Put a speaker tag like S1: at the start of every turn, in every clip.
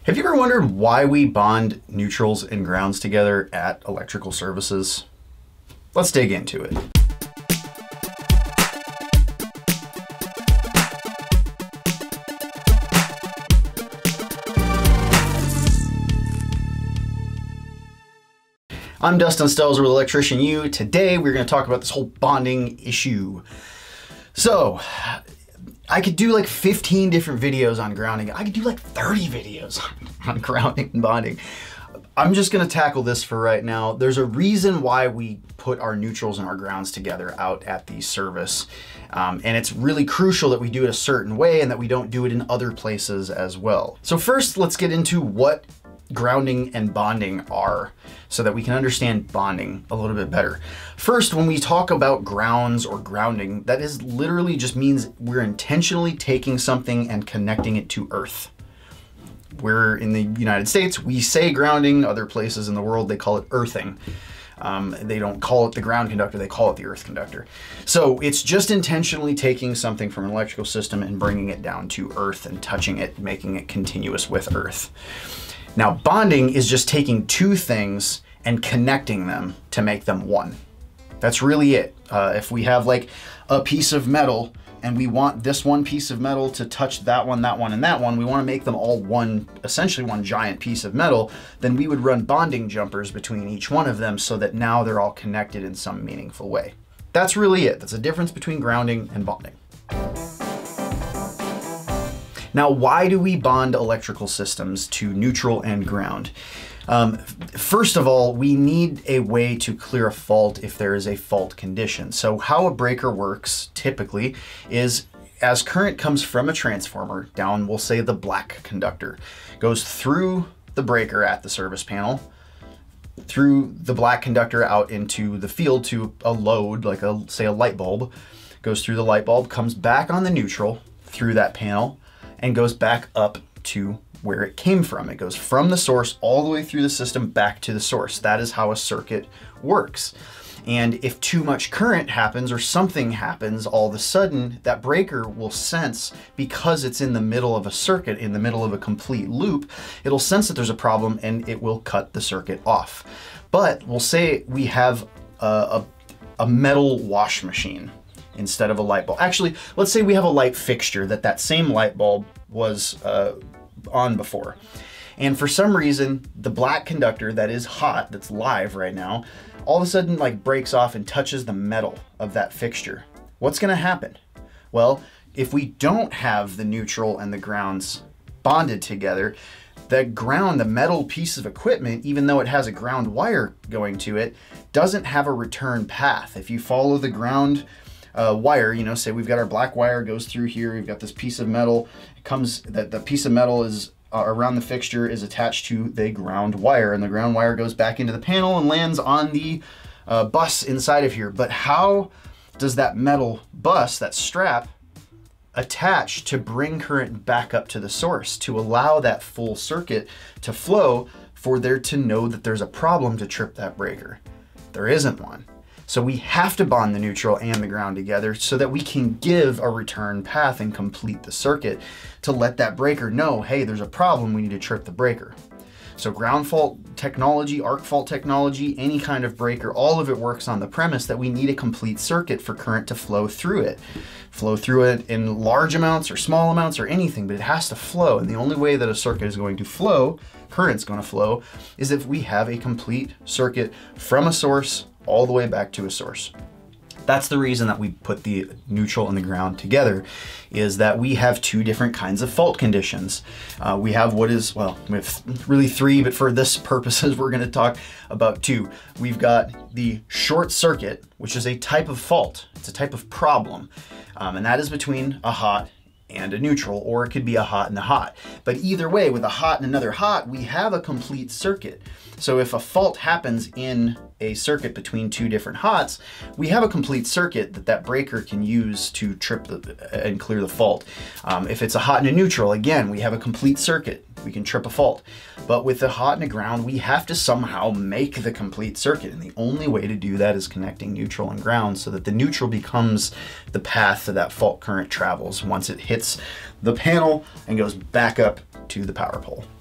S1: Have you ever wondered why we bond neutrals and grounds together at electrical services? Let's dig into it. I'm Dustin Stelzer with Electrician U. Today we're going to talk about this whole bonding issue. So, I could do like 15 different videos on grounding. I could do like 30 videos on grounding and bonding. I'm just gonna tackle this for right now. There's a reason why we put our neutrals and our grounds together out at the service. And it's really crucial that we do it a certain way and that we don't do it in other places as well. So first, let's get into what grounding and bonding are so that we can understand bonding a little bit better. First, when we talk about grounds or grounding, that is literally just means we're intentionally taking something and connecting it to earth. We're in the United States, we say grounding. Other places in the world, they call it earthing. They don't call it the ground conductor, they call it the earth conductor. So it's just intentionally taking something from an electrical system and bringing it down to earth and touching it, making it continuous with earth. Now, bonding is just taking two things and connecting them to make them one. That's really it. If we have like a piece of metal and we want this one piece of metal to touch that one, and that one, we want to make them all one, essentially one giant piece of metal, then we would run bonding jumpers between each one of them so that now they're all connected in some meaningful way. That's really it. That's the difference between grounding and bonding. Now, why do we bond electrical systems to neutral and ground? First of all, we need a way to clear a fault if there is a fault condition. So how a breaker works typically is as current comes from a transformer down, we'll say the black conductor, goes through the breaker at the service panel, through the black conductor out into the field to a load, like say a light bulb, goes through the light bulb, comes back on the neutral through that panel, and goes back up to where it came from. It goes from the source all the way through the system back to the source. That is how a circuit works. And if too much current happens or something happens, all of a sudden that breaker will sense, because it's in the middle of a circuit, in the middle of a complete loop, it'll sense that there's a problem and it will cut the circuit off. But we'll say we have a metal wash machine instead of a light bulb. Actually, let's say we have a light fixture that same light bulb was on before. And for some reason, the black conductor that is hot, that's live right now, all of a sudden like breaks off and touches the metal of that fixture. What's gonna happen? Well, if we don't have the neutral and the grounds bonded together, the ground, the metal piece of equipment, even though it has a ground wire going to it, doesn't have a return path. If you follow the ground wire, you know, say we've got our black wire goes through here, we've got this piece of metal, it comes, that the piece of metal is around the fixture is attached to the ground wire, and the ground wire goes back into the panel and lands on the bus inside of here. But how does that metal bus, that strap, attach to bring current back up to the source to allow that full circuit to flow for there to know that there's a problem to trip that breaker? There isn't one. So we have to bond the neutral and the ground together so that we can give a return path and complete the circuit to let that breaker know, hey, there's a problem, we need to trip the breaker. So ground fault technology, arc fault technology, any kind of breaker, all of it works on the premise that we need a complete circuit for current to flow through it. Flow through it in large amounts or small amounts or anything, but it has to flow. And the only way that a circuit is going to flow, current's going to flow, is if we have a complete circuit from a source all the way back to a source. That's the reason that we put the neutral and the ground together, is that we have two different kinds of fault conditions. We have what is, well, we have really three, but for this purposes, we're gonna talk about two. We've got the short circuit, which is a type of fault. It's a type of problem, and that is between a hot and a neutral, or it could be a hot and a hot. But either way, with a hot and another hot, we have a complete circuit. So if a fault happens in a circuit between two different hots, we have a complete circuit that breaker can use to trip and clear the fault. If it's a hot and a neutral, again, we have a complete circuit. We can trip a fault. But with the hot and a ground, we have to somehow make the complete circuit. And the only way to do that is connecting neutral and ground so that the neutral becomes the path that fault current travels once it hits the panel and goes back up to the power pole.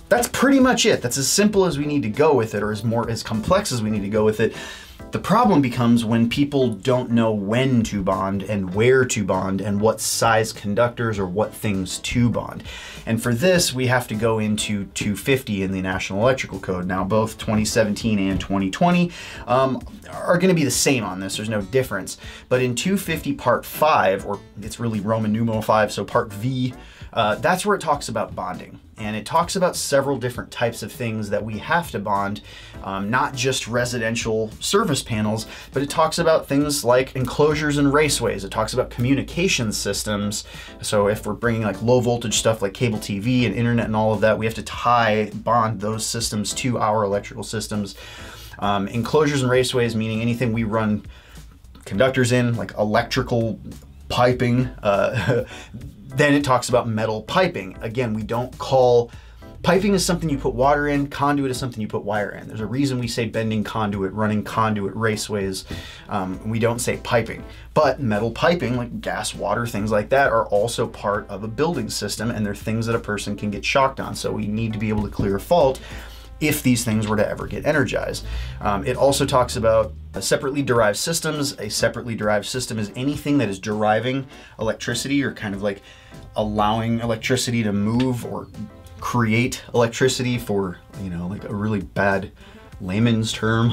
S1: that's pretty much it. That's as simple as we need to go with it, or as complex as we need to go with it. The problem becomes when people don't know when to bond and where to bond and what size conductors or what things to bond. And for this, we have to go into 250 in the National Electrical Code. Now, both 2017 and 2020 are going to be the same on this. There's no difference. But in 250 Part 5, or it's really Roman numeral 5, so Part V, that's where it talks about bonding. And it talks about several different types of things that we have to bond, not just residential service panels, but it talks about things like enclosures and raceways. It talks about communication systems. So if we're bringing like low voltage stuff like cable TV and internet and all of that, we have to bond those systems to our electrical systems. Enclosures and raceways, meaning anything we run conductors in, like electrical piping. Then it talks about metal piping. Again, we don't call, piping is something you put water in, conduit is something you put wire in. There's a reason we say bending conduit, running conduit, raceways. We don't say piping. But metal piping, like gas, water, things like that, are also part of a building system, and they're things that a person can get shocked on. So we need to be able to clear a fault if these things were to ever get energized. It also talks about separately derived systems. A separately derived system is anything that is deriving electricity, or kind of like allowing electricity to move or create electricity, for, you know, like a really bad layman's term.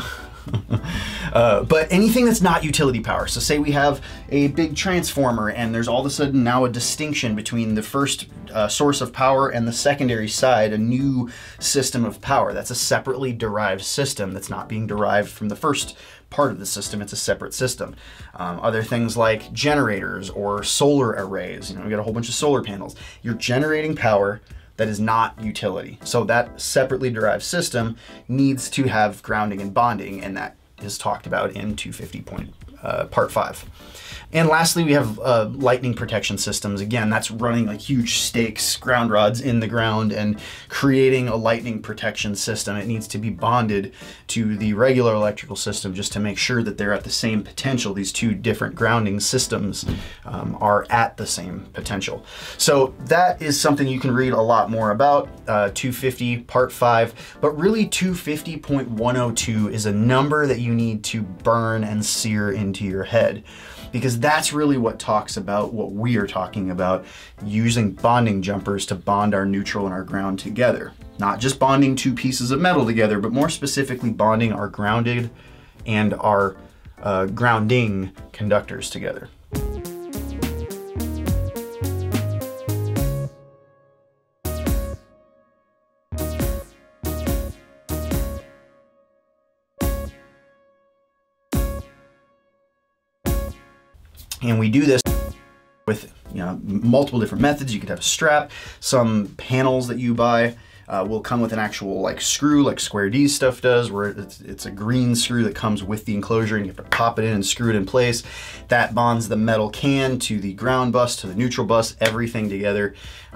S1: But anything that's not utility power. So say we have a big transformer and there's all of a sudden now a distinction between the first source of power and the secondary side, a new system of power. That's a separately derived system that's not being derived from the first part of the system. It's a separate system. Other things like generators or solar arrays. You know, we got a whole bunch of solar panels. You're generating power that is not utility. So that separately derived system needs to have grounding and bonding, and that is talked about in 250 Part 5. And lastly, we have lightning protection systems. Again, that's running like huge stakes, ground rods in the ground and creating a lightning protection system. It needs to be bonded to the regular electrical system just to make sure that they're at the same potential. These two different grounding systems are at the same potential. So that is something you can read a lot more about, 250 Part 5, but really 250.102 is a number that you need to burn and sear into your head, because that's really what talks about what we are talking about, using bonding jumpers to bond our neutral and our ground together. Not just bonding two pieces of metal together, but more specifically bonding our grounded and our grounding conductors together. And we do this with, you know, multiple different methods. You could have a strap. Some panels that you buy will come with an actual like screw, like Square D's stuff does, where it's a green screw that comes with the enclosure, and you have to pop it in and screw it in place. That bonds the metal can to the ground bus, to the neutral bus, everything together.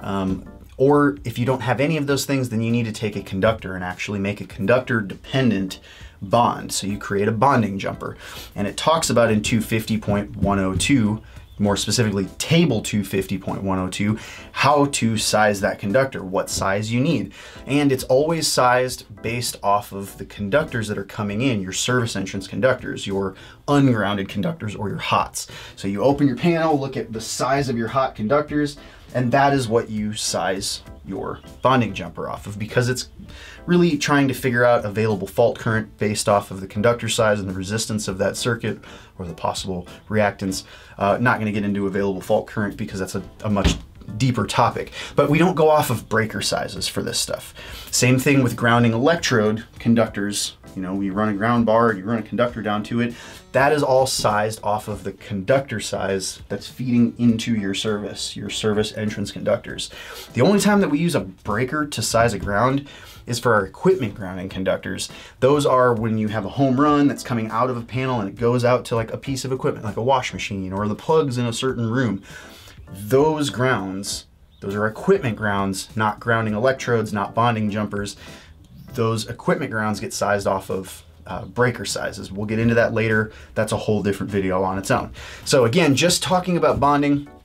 S1: Or if you don't have any of those things, then you need to take a conductor and actually make a conductor dependent bond. So you create a bonding jumper, and it talks about in 250.102, more specifically table 250.102, how to size that conductor, what size you need. And it's always sized based off of the conductors that are coming in, your service entrance conductors, your ungrounded conductors, or your HOTs. So you open your panel, look at the size of your hot conductors, and that is what you size your bonding jumper off of, because it's really trying to figure out available fault current based off of the conductor size and the resistance of that circuit, or the possible reactance. Not going to get into available fault current because that's a much deeper topic, but we don't go off of breaker sizes for this stuff. Same thing with grounding electrode conductors. You know, you run a ground bar and you run a conductor down to it. That is all sized off of the conductor size that's feeding into your service entrance conductors. The only time that we use a breaker to size a ground is for our equipment grounding conductors. Those are when you have a home run that's coming out of a panel and it goes out to like a piece of equipment, like a wash machine or the plugs in a certain room. Those grounds, those are equipment grounds, not grounding electrodes, not bonding jumpers. Those equipment grounds get sized off of breaker sizes. We'll get into that later. That's a whole different video on its own. So again, just talking about bonding,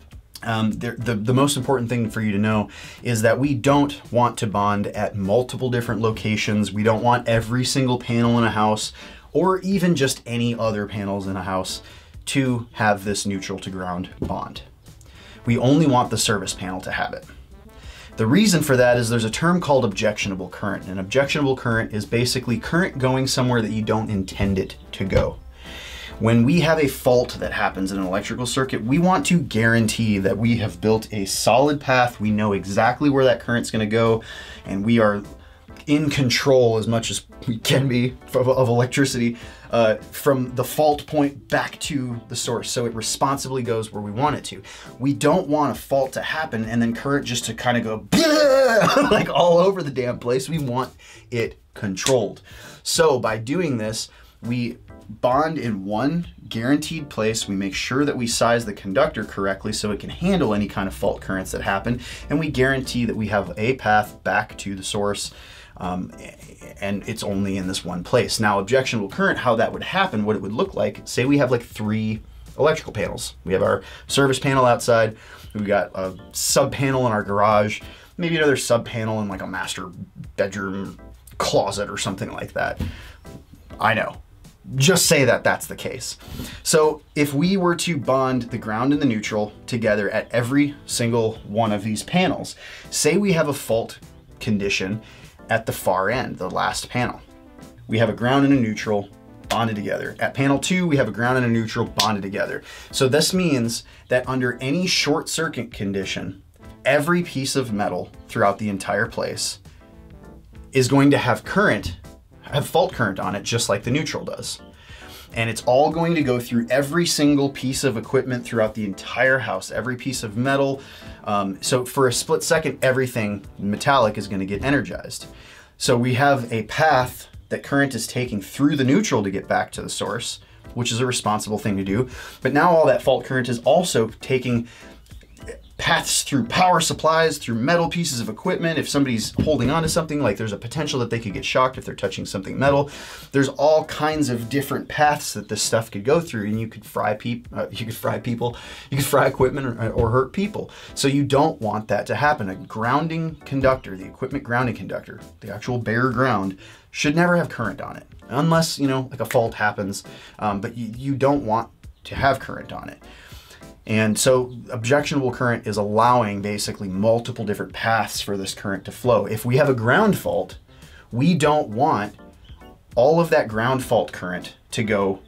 S1: The most important thing for you to know is that we don't want to bond at multiple different locations. We don't want every single panel in a house, or even just any other panels in a house, to have this neutral to ground bond. We only want the service panel to have it. The reason for that is there's a term called objectionable current. And objectionable current is basically current going somewhere that you don't intend it to go. When we have a fault that happens in an electrical circuit, we want to guarantee that we have built a solid path. We know exactly where that current's going to go, and we are in control as much as we can be of electricity from the fault point back to the source, so it responsibly goes where we want it to. We don't want a fault to happen and then current just to kind of go like all over the damn place. We want it controlled. So by doing this, we bond in one guaranteed place. We make sure that we size the conductor correctly so it can handle any kind of fault currents that happen, and we guarantee that we have a path back to the source, and it's only in this one place. Now, objectionable current, how that would happen, what it would look like, say we have like 3 electrical panels. We have our service panel outside, we've got a sub panel in our garage, maybe another sub panel in like a master bedroom closet or something like that. I know. Just say that that's the case. So if we were to bond the ground and the neutral together at every single one of these panels, say we have a fault condition at the far end, the last panel. We have a ground and a neutral bonded together. At panel 2, we have a ground and a neutral bonded together. So this means that under any short circuit condition, every piece of metal throughout the entire place is going to have fault current on it, just like the neutral does. And it's all going to go through every single piece of equipment throughout the entire house, every piece of metal. So for a split second, everything metallic is going to get energized. So we have a path that current is taking through the neutral to get back to the source, which is a responsible thing to do. But now all that fault current is also taking paths through power supplies, through metal pieces of equipment. If somebody's holding on to something, like there's a potential that they could get shocked if they're touching something metal. There's all kinds of different paths that this stuff could go through, and you could fry people, you could fry equipment or hurt people. So you don't want that to happen. A grounding conductor, the equipment grounding conductor, the actual bare ground, should never have current on it, unless, you know, like a fault happens, but you don't want to have current on it. And so objectionable current is allowing basically multiple different paths for this current to flow. If we have a ground fault, we don't want all of that ground fault current to go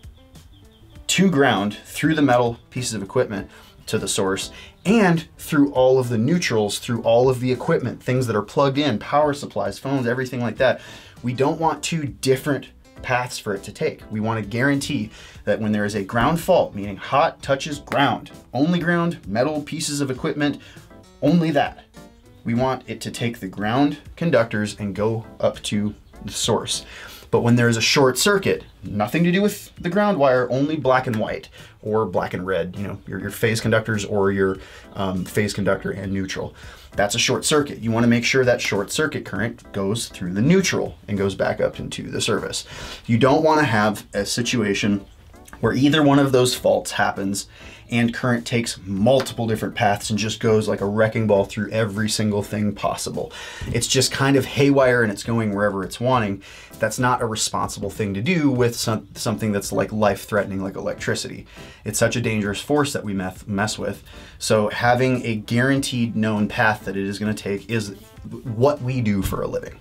S1: to ground through the metal pieces of equipment to the source, and through all of the neutrals, through all of the equipment, things that are plugged in, power supplies, phones, everything like that. We don't want 2 different paths for it to take. We want to guarantee that when there is a ground fault, meaning hot touches ground, only ground, metal pieces of equipment, only that. We want it to take the ground conductors and go up to the source. But when there is a short circuit, nothing to do with the ground wire, only black and white or black and red, you know, your phase conductors or your phase conductor and neutral. That's a short circuit. You want to make sure that short circuit current goes through the neutral and goes back up into the service. You don't want to have a situation where either one of those faults happens and current takes multiple different paths and just goes like a wrecking ball through every single thing possible. It's just kind of haywire and it's going wherever it's wanting. That's not a responsible thing to do with something that's like life-threatening, like electricity. It's such a dangerous force that we mess with. So having a guaranteed known path that it is going to take is what we do for a living.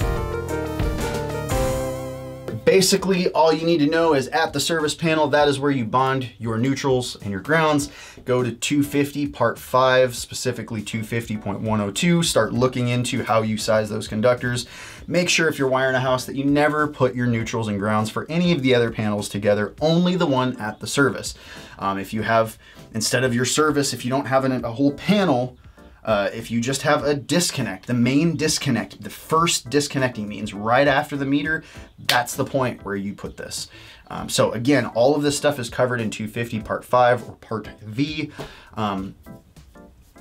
S1: Basically, all you need to know is at the service panel, that is where you bond your neutrals and your grounds. Go to 250 part 5, specifically 250.102. Start looking into how you size those conductors. Make sure if you're wiring a house that you never put your neutrals and grounds for any of the other panels together, only the one at the service. If you have, instead of your service, if you don't have a whole panel, if you just have a disconnect, the main disconnect, the first disconnecting means right after the meter, that's the point where you put this. So again, all of this stuff is covered in 250 part 5 or part V.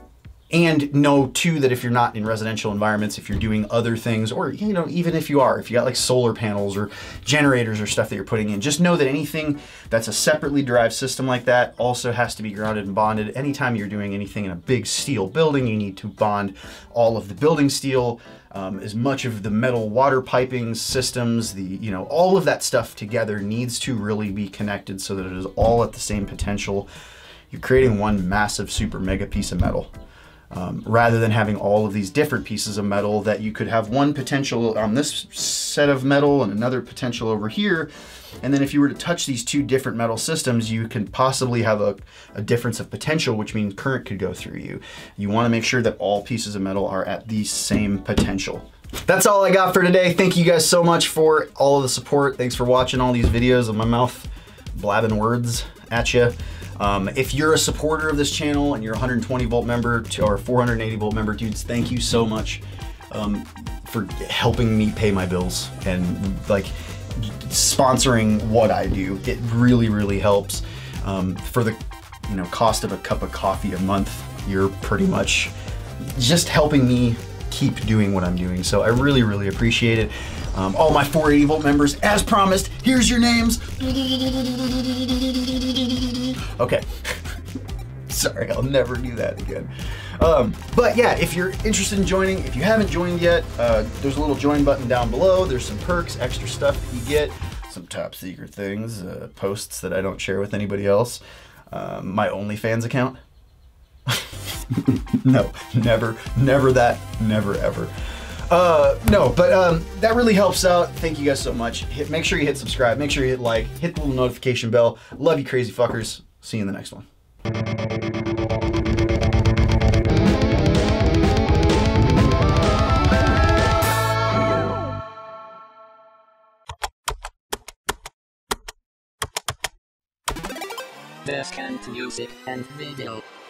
S1: And know too that if you're not in residential environments, if you're doing other things, or you know, even if you are, if you got like solar panels or generators or stuff that you're putting in, just know that anything that's a separately derived system like that also has to be grounded and bonded. Anytime you're doing anything in a big steel building, you need to bond all of the building steel, as much of the metal water piping systems, you know, all of that stuff together needs to really be connected so that it is all at the same potential. You're creating one massive super mega piece of metal. Rather than having all of these different pieces of metal that you could have one potential on this set of metal and another potential over here. And then if you were to touch these two different metal systems, you can possibly have a difference of potential, which means current could go through you. You want to make sure that all pieces of metal are at the same potential. That's all I got for today. Thank you guys so much for all of the support. Thanks for watching all these videos of my mouth blabbing words at you. If you're a supporter of this channel and you're a 120 volt member or 480 volt member, dudes, thank you so much for helping me pay my bills and like sponsoring what I do. It really, really helps. For the cost of a cup of coffee a month, you're pretty much just helping me keep doing what I'm doing. So I really, really appreciate it. All my 480 volt members, as promised, here's your names. Okay. Sorry, I'll never do that again. But yeah, if you're interested in joining, if you haven't joined yet, there's a little join button down below. There's some perks, extra stuff that you get, some top secret things, posts that I don't share with anybody else. My OnlyFans account. No, never that, never ever. No, but that really helps out. Thank you guys so much. Make sure you hit subscribe, make sure you hit like, hit the little notification bell. Love you crazy fuckers. See you in the next one.
S2: Descant music and video.